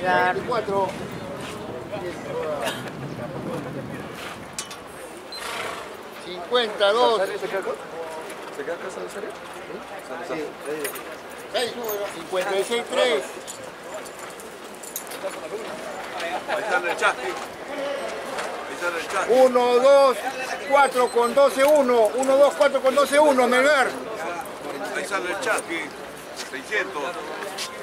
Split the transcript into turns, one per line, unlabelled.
Melgar.
52.
¿Se queda acá? ¿Se queda acá, Salisario? Sí.
56, 3.
Ahí está en el chat. Ahí está en el chat.
1, 2, 4 con 12, 1. 1, 2, 4 con 12, 1. Melgar.
Ahí sale el chat. 600.